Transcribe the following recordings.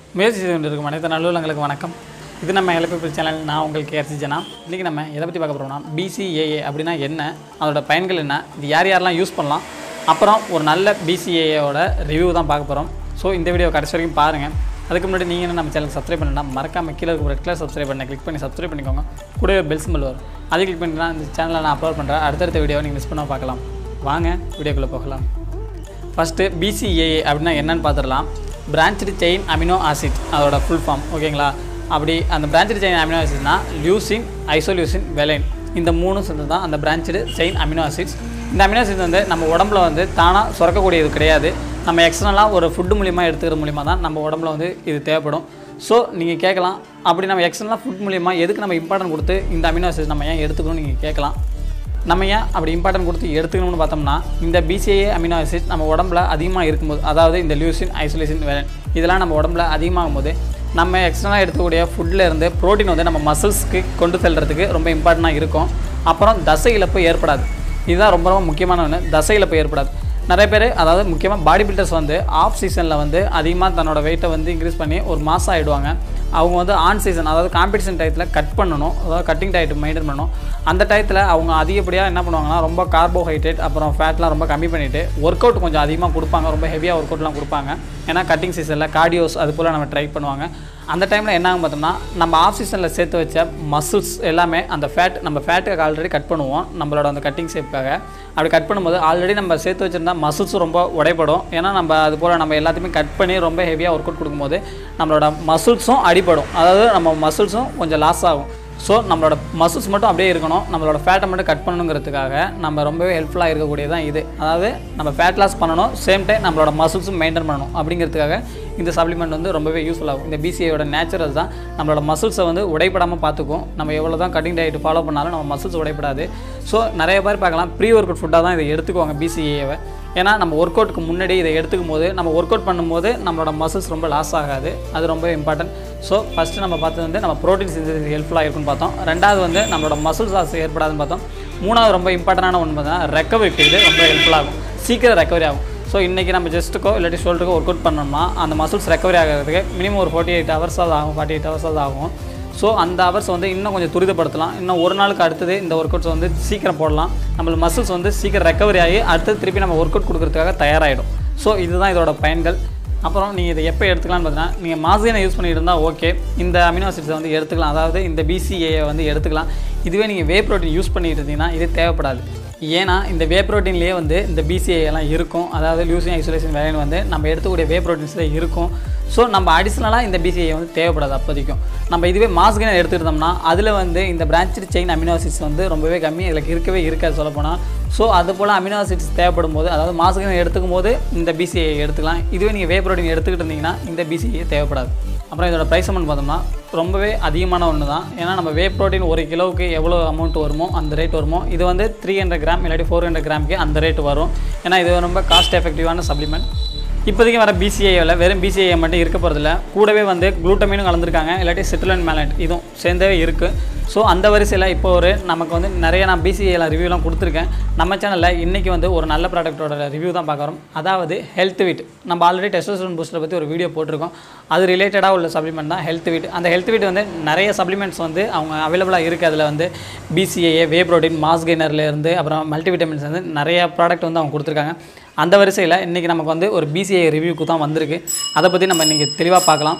முயற்சி செய்து கொண்டிருக்கும் அனைத்து நல்லுள்ளங்களுக்கு வணக்கம். இது நம்ம Healthvit சேனல். நான் உங்களுக்கு ஜனா. இன்றைக்கி நம்ம எதை பற்றி பார்க்க போகிறோம்னா BCAA அப்படின்னா என்ன, அதோட பயன்கள் என்ன, இது யாரெல்லாம் யூஸ் பண்ணலாம், அப்புறம் ஒரு நல்ல BCAAவோட ரிவ்யூ தான் பார்க்க போகிறோம். ஸோ இந்த வீடியோ கடைசி வரைக்கும் பாருங்கள். அதுக்கு முன்னாடி நீங்கள் நம்ம சேனலுக்கு சப்ஸ்கிரைப் பண்ணலாம், மறக்காம கீழே இருக்க ரெட் கலர் சப்ஸ்கிரைப் பண்ண கிளிக் பண்ணி சப்ஸ்கிரைப் பண்ணிக்கோங்க. கூடவே பெல் சிம்பல் வரும், அதை கிளிக் பண்ணிட்டுனா இந்த சேனலில் நான் அப்லோட் பண்ணுறேன் அடுத்தடுத்த வீடியோவை நீங்கள் மிஸ் பண்ணால் பார்க்கலாம். வாங்க வீடியோக்குள்ளே போகலாம். ஃபஸ்ட்டு BCAA அப்படின்னா என்னன்னு பார்த்துடலாம். Branched Chain Amino Acid அதோட ஃபுல் ஃபார்ம், ஓகேங்களா? அப்படி அந்த Branched Chain Amino Acidனா லியூசின், iso-leucine, valine இந்த மூணும் சேர்ந்து தான் அந்த Branched Chain Amino Acids. இந்த அமினோ ஆசிட் வந்து நம்ம உடம்புல வந்து தானாக சுரக்கக்கூடியது கிடையாது. நம்ம எக்ஸ்டர்னலாக ஒரு ஃபுட்டு மூலிமா எடுத்துக்கிற மூலிமா தான் நம்ம உடம்புல வந்து இது தேவைப்படும். ஸோ நீங்கள் கேட்கலாம், அப்படி நம்ம எக்ஸ்டர்னலாக ஃபுட் மூலிமா எதுக்கு நம்ம இம்பார்ட்டன்ட் கொடுத்து இந்த அமினோ ஆசிட் நம்ம ஏன் எடுத்துக்கணும்னு நீங்கள் கேட்கலாம். நம்ம ஏன் அப்படி இம்பார்ட்டன்ட் கொடுத்து எடுத்துக்கணும்னு பார்த்தோம்னா, இந்த BCAA அமினோ ஆசிட் நம்ம உடம்புல அதிகமாக இருக்கும்போது, அதாவது இந்த லியூசின், iso-leucine, valine இதெல்லாம் நம்ம உடம்புல அதிகமாகும் போது நம்ம எக்ஸ்ட்ரலாக எடுத்துக்கூடிய ஃபுட்டில் இருந்து ப்ரோட்டீன் வந்து நம்ம மசில்ஸ்க்கு கொண்டு செல்கிறதுக்கு ரொம்ப இம்பார்ட்டண்ட்டாக இருக்கும். அப்புறம் தசை இழப்பு ஏற்படாது. இதுதான் ரொம்ப ரொம்ப முக்கியமான ஒன்று, தசை இழப்பு ஏற்படாது. நிறைய பேர், அதாவது முக்கியமாக பாடி பில்டர்ஸ் வந்து ஆஃப் சீசனில் வந்து அதிகமாக தன்னோட வெயிட்டை வந்து இன்க்ரீஸ் பண்ணி ஒரு மாதம் ஆகிடுவாங்க. அவங்க வந்து ஆன் சீசன், அதாவது காம்படிஷன் டயத்தில் கட் பண்ணணும், அதாவது கட்டிங் டயட் மெயின்டைன் பண்ணணும். அந்த டயத்தில் அவங்க அதிகப்படியாக என்ன பண்ணுவாங்கன்னா, ரொம்ப கார்போஹைட்ரேட் அப்புறம் ஃபேட்லாம் ரொம்ப கம்மி பண்ணிவிட்டு ஒர்க் அவுட் கொஞ்சம் அதிகமாக கொடுப்பாங்க, ரொம்ப ஹெவியாக ஒர்க் அவுட்லாம் கொடுப்பாங்க. ஏன்னா கட்டிங் சீசனில் கார்டியோஸ் அது போல் நம்ம ட்ரை பண்ணுவாங்க. அந்த டைமில் என்ன ஆகும் பார்த்தோம்னா, நம்ம ஆஃப் சீசனில் சேர்த்து வச்ச மசில்ஸ் எல்லாமே அந்த நம்ம ஃபேட்டுக்கு ஆல்ரெடி கட் பண்ணுவோம் நம்மளோட அந்த கட்டிங் ஷேப்புக்காக. அப்படி கட் பண்ணும்போது ஆல்ரெடி நம்ம சேர்த்து வச்சுருந்தா மசில்ஸும் ரொம்ப உடைப்படும். ஏன்னா நம்ம அது போல் நம்ம எல்லாத்தையுமே கட் பண்ணி ரொம்ப ஹெவியாக ஒர்க் அவுட் கொடுக்கும்போது நம்மளோட மசில்ஸும் அடிப்படும், அதாவது நம்ம மசில்ஸும் கொஞ்சம் லாஸ் ஆகும். ஸோ நம்மளோட மசில்ஸ் மட்டும் அப்படியே இருக்கணும், நம்மளோட ஃபேட்டை மட்டும் கட் பண்ணணுங்கிறதுக்காக நம்ம ரொம்பவே ஹெல்ப்ஃபுல்லாக இருக்கக்கூடியது தான் இது. அதாவது நம்ம ஃபேட் லாஸ் பண்ணணும், சேம் டைம் நம்மளோட மசில்ஸும் மெயின்டைன் பண்ணணும். அப்படிங்கிறதுக்காக இந்த சப்ளிமெண்ட் வந்து ரொம்பவே யூஸ்ஃபுல் ஆகும். இந்த BCAAயோட நேச்சுரல் தான் நம்மளோட மசில்ஸை வந்து உடைப்படாமல் பார்த்துக்கும். நம்ம எவ்வளோ தான் கட்டிங் டயட் ஃபாலோ பண்ணாலும் நம்ம மசில்ஸ் உடைப்படாது. ஸோ நிறைய பேர் பார்க்கலாம், ப்ரீ ஒர்க் அவுட் ஃபுட்டாக தான் இதை எடுத்துக்குவாங்க BCAAவை. ஏன்னா நம்ம ஒர்க் அவுட்டுக்கு முன்னாடி இதை எடுத்துக்கும் போது நம்ம ஒர்க் அவுட் பண்ணும்போது நம்மளோட மசில்ஸ் ரொம்ப லாஸ் ஆகாது. அது ரொம்ப இம்பார்ட்டன்ட். ஸோ ஃபஸ்ட்டு நம்ம பார்த்தது வந்து நம்ம ப்ரோட்டீன் சிந்தசிஸ் ஹெல்ப்ஃபுல்லாக இருக்குன்னு பார்த்தோம். ரெண்டாவது வந்து நம்மளோட மசில்ஸ் லாஸ் ஏற்படாதுன்னு பார்த்தோம். மூணாவது ரொம்ப இம்பார்ட்டண்டான ஒன்று பார்த்தா ரெக்கவரிக்கு இது ரொம்ப ஹெல்ப்ஃபுல்லாக இருக்கும், சீக்கிரம் ரெக்கவரி ஆகும். ஸோ இன்றைக்கி நம்ம ஜஸ்ட்டுக்கோ இல்லாட்டி ஷோல்டருக்கோ ஒர்க் அவுட் பண்ணோம்னா அந்த மசில்ஸ் ரெக்கவரி ஆகிறதுக்கு மினிமம் ஒரு 48 ஹவர்ஸாவது ஆகும், 48 ஹவர்ஸாவது ஆகும். ஸோ அந்த ஹவர்ஸ் வந்து இன்னும் கொஞ்சம் துரிதப்படுத்தலாம். இன்னும் ஒரு நாளுக்கு அடுத்தது இந்த ஒர்க் அவுட்ஸ் வந்து சீக்கிரம் போடலாம். நம்மளுக்கு மசில்ஸ் வந்து சீக்கிரம் ரெக்கவரி ஆகி அடுத்தது திருப்பி நம்ம ஒர்க் அவுட் கொடுக்குறதுக்காக தயாராகிடும். ஸோ இதுதான் இதோட பயன்கள். அப்புறம் நீங்கள் இதை எப்போ எடுத்துக்கலாம்னு பார்த்தீங்கன்னா, நீங்கள் மாஸ்கேனை யூஸ் பண்ணிட்டு இருந்தால் ஓகே, இந்த அமினோ ஆசிட்ஸை வந்து எடுத்துக்கலாம், அதாவது இந்த BCAA வந்து எடுத்துக்கலாம். இதுவே நீங்கள் வே ப்ரோட்டீன் யூஸ் பண்ணிட்டு இருந்தீங்கன்னா இது தேவைப்படாது. ஏன்னா இந்த வே ப்ரோட்டீன்லேயே வந்து இந்த BCAA எல்லாம் இருக்கும், அதாவது லியூசின், iso-leucine, valine வந்து நம்ம எடுத்துக்கூடிய வே ப்ரோட்டீன்ஸில் இருக்கும். ஸோ நம்ம அடிஷ்னலாக இந்த BCAA வந்து தேவைப்படாது அப்போதைக்கும். நம்ம இதுவே மாஸ்கேனை எடுத்துக்கிட்டோம்னா அதில் வந்து இந்த Branched Chain Amino Acids வந்து ரொம்பவே கம்மி, இதில் இருக்கவே இருக்காது சொல்லப்போனால். ஸோ அது போல் அமினோ ஆசிட்ஸ் தேவைப்படும் போது, அதாவது மாஸ்கேனை எடுத்துக்கும் போது இந்த BCAA எடுத்துக்கலாம். இதுவே நீங்கள் வே ப்ரோட்டீன் எடுத்துக்கிட்டு இருந்தீங்கன்னா இந்த BCAA தேவைப்படாது. அப்புறம் இதோட ப்ரைஸ் அமௌண்ட் பார்த்தோம்னா ரொம்பவே அதிகமான ஒன்று தான். ஏன்னா நம்ம வே ப்ரோட்டீன் ஒரு கிலோவுக்கு எவ்வளோ அமௌண்ட் வருமோ அந்த ரேட் வருமோ, இது வந்து 300 கிராம் இல்லாட்டி 400 கிராமுக்கு அந்த ரேட் வரும். ஏன்னா இது ரொம்ப காஸ்ட் எஃபெக்டிவான சப்ளிமெண்ட். இப்போதைக்கு வர BCAAவில் வெறும் BCAA மட்டும் இருக்க போகிறதில்ல, கூடவே வந்து குளூட்டமினும் கலந்துருக்காங்க, இல்லாட்டி சிட்ருலின் மேலட் இதுவும் சேர்ந்தே இருக்குது. ஸோ அந்த வரிசையில் இப்போ நமக்கு வந்து நிறைய நான் BCAA ரிவ்யூலாம் கொடுத்துருக்கேன். நம்ம சேனலில் இன்றைக்கி வந்து ஒரு நல்ல ப்ராடக்ட்டோட ரிவ்யூ தான் பார்க்குறோம். அதாவது Healthvit. நம்ம ஆல்ரெடி டெஸ்டோஸ்டெரான் பூஸ்டரை பற்றி ஒரு வீடியோ போட்டிருக்கோம், அது ரிலேட்டடாக உள்ள சப்ளிமெண்ட் தான் Healthvit. அந்த Healthvit வந்து நிறைய சப்ளிமெண்ட்ஸ் வந்து அவங்க அவைலபிளாக இருக்குது. அதில் வந்து BCAA, வே ப்ரோட்டீன், மாஸ் கெய்னர்லேருந்து அப்புறம் மல்டிவிட்டமின்ஸ் வந்து நிறைய ப்ராடக்ட் வந்து அவங்க கொடுத்துருக்காங்க. அந்த வரிசையில் இன்றைக்கி நமக்கு வந்து ஒரு BCAA ரிவ்யூக்கு தான் வந்திருக்கு. அதை பற்றி நம்ம இன்றைக்கி தெளிவாக பார்க்கலாம்.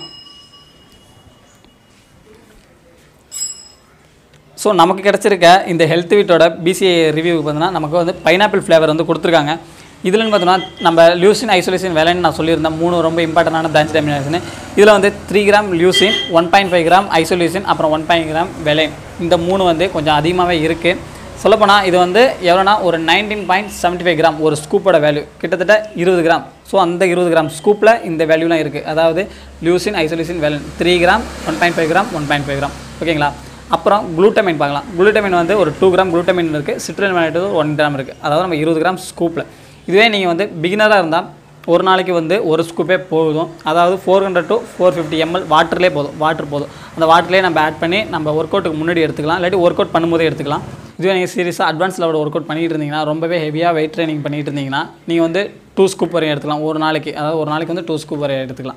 ஸோ நமக்கு கிடச்சிருக்க இந்த Healthvitோட BCAA ரிவ்யூக்கு பார்த்தீங்கன்னா நமக்கு வந்து பைனாப்பிள் ஃப்ளேவர் வந்து கொடுத்துருக்காங்க. இதுலன்னு பார்த்தோம்னா நம்ம லியூசின், iso-leucine, valine நான் சொல்லியிருந்தேன், 3 ரொம்ப இம்பார்ட்டண்டான Branched Amino Acid. இதில் வந்து 3 கிராம் லியூசின், 1.5 கிராம் iso-leucine, அப்புறம் 1.5 கிராம் valine இந்த 3 வந்து கொஞ்சம் அதிகமாகவே இருக்குது. சொல்லப்போனால் இது வந்து எவ்வளோனா ஒரு 19.75 கிராம் ஒரு ஸ்கூப்போட வேல்யூ, கிட்டத்தட்ட 20 கிராம். ஸோ அந்த 20 கிராம் ஸ்கூப்பில் இந்த வேல்யூலாம் இருக்குது. அதாவது leucine, iso-leucine, valine 3 gram, 1.5 gram, 1.5 gram, ஓகேங்களா? அப்புறம் குளூட்டமைன் பார்க்கலாம். குளூட்டமைன் வந்து ஒரு 2 கிராம் குளூட்டமைன் இருக்குது, சிட்ருலின் மேலட் 1 கிராம் இருக்குது. அதாவது நம்ம 20 கிராம் ஸ்கூப்பில். இதுவே நீங்கள் வந்து பிகினராக இருந்தால் ஒரு நாளைக்கு வந்து ஒரு ஸ்கூப்பே போதும். அதாவது 400 to 450 ml வாட்டர்லேயே போதும், வாட்டர் போதும். அந்த வாட்டர்லேயே நம்ம ஆட் பண்ணி நம்ம ஒர்க் அவுட்டுக்கு முன்னாடி எடுத்துக்கலாம், இல்லாட்டி ஒர்க் அவுட் பண்ணும்போதே எடுத்துக்கலாம். இதுவே நீங்கள் சீரியஸாக அட்வான்ஸ் லெவலில் ஒர்க் அவுட் பண்ணிட்டு இருந்தீங்கன்னா, ரொம்பவே ஹெவியாக வெயிட் ட்ரைனிங் பண்ணிட்டு இருந்தீங்கன்னா நீங்கள் வந்து 2 ஸ்கூப் வரையும் எடுத்துக்கலாம் ஒரு நாளைக்கு. அதாவது ஒரு நாளைக்கு வந்து 2 ஸ்கூப் வரையும் எடுத்துக்கலாம்.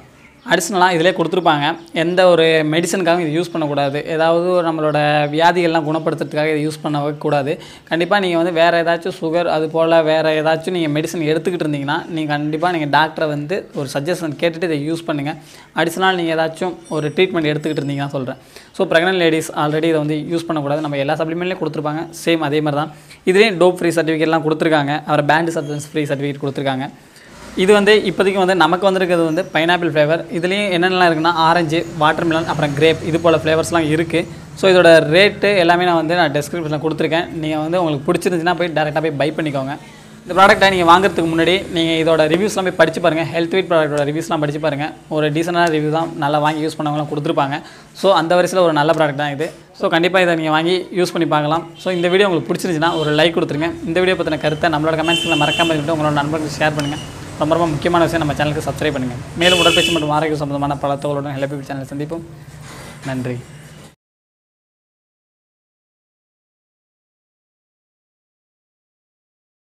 அடிஷ்னலாக இதிலே கொடுத்துருப்பாங்க. எந்த ஒரு மெடிசனுக்காகவும் இது யூஸ் பண்ணக்கூடாது. ஏதாவது நம்மளோட வியாதிகள்லாம் குணப்படுத்துறதுக்காக இதை யூஸ் பண்ணவே கூடாது. கண்டிப்பாக நீங்கள் வந்து வேறு ஏதாச்சும் சுகர் அது போல் வேறு ஏதாச்சும் நீங்கள் மெடிசன் எடுத்துக்கிட்டு இருந்தீங்கன்னா நீங்கள் கண்டிப்பாக நீங்கள் டாக்டரை வந்து ஒரு சஜஷன் கேட்டுட்டு இதை யூஸ் பண்ணுங்கள். அடிஷ்னலாக நீங்கள் ஏதாச்சும் ஒரு ட்ரீட்மெண்ட் எடுத்துக்கிட்டு இருந்தீங்கன்னா சொல்கிறேன். ஸோ ப்ரெக்னென்ட் லேடிஸ் ஆல்ரெடி இதை வந்து யூஸ் பண்ணக்கூடாது. நம்ம எல்லா சப்ளிமெண்ட்லேயும் கொடுத்துருப்பாங்க. சேம் அதே மாதிரி தான் இதுலேயும் டோப் ஃப்ரீ சர்டிஃபிகேட்லாம் கொடுத்துருக்காங்க. அப்புறம் பேண்ட் சப்ஸ்டன்ஸ் ஃப்ரீ சர்டிஃபிகேட் கொடுத்துருக்காங்க. இது வந்து இப்போதைக்கு வந்து நமக்கு வந்திருக்கிறது வந்து பைனாப்பிள் ஃப்ளேவர். இதுலேயும் என்னென்னலாம் இருக்குன்னா ஆரஞ்சு, வாட்டர்மெலன், அப்புறம் கிரேப் இது போல் ஃப்ளேவர்ஸ்லாம் இருக்குது. ஸோ இதோட ரேட்டு எல்லாமே நான் டெஸ்கிரிப்ஷனில் கொடுத்துருக்கேன். நீங்கள் வந்து உங்களுக்கு பிடிச்சிருந்துச்சுன்னா போய் டேரெக்டாக போய் பை பண்ணிக்கோங்க. இந்த ப்ராடக்ட்டை நீங்கள் வாங்குறதுக்கு முன்னாடி நீங்கள் இதோட ரிவ்யூஸ்லாம் போய் படித்து பாருங்கள். ஹெல்த்விட் ப்ராடக்ட்டோட ரிவ்யூஸ்லாம் படித்து பாருங்கள். ஒரு டீசெண்டான ரிவ்யூ தான், நல்லா வாங்கி யூஸ் பண்ணவங்களாம் கொடுத்துருப்பாங்க. ஸோ அந்த வரிசையில் ஒரு நல்ல ப்ராடக்ட் தான் இது. ஸோ கண்டிப்பாக இதை நீங்கள் வாங்கி யூஸ் பண்ணி பார்க்கலாம். ஸோ இந்த வீடியோ உங்களுக்கு பிடிச்சிருந்துச்சுன்னா ஒரு லைக் கொடுத்துருங்க. இந்த வீடியோ பற்றின கருத்தை நம்மளோட கமெண்ட்ஸில் மறக்காமல் இருந்துட்டு உங்களோட நண்பர்களுக்கு ஷேர் பண்ணுங்கள். ரொம்ப முக்கியமான விஷயம், நம்ம சேனலுக்கு சப்ஸ்கிரைப் பண்ணுங்கள். மேலும் உடற்பயிற்சி மற்றும் ஆரோக்கியம் சம்பந்தமான பல தகவலுடன் ஹெல்த்விட் சேனலை சந்திப்போம். நன்றி.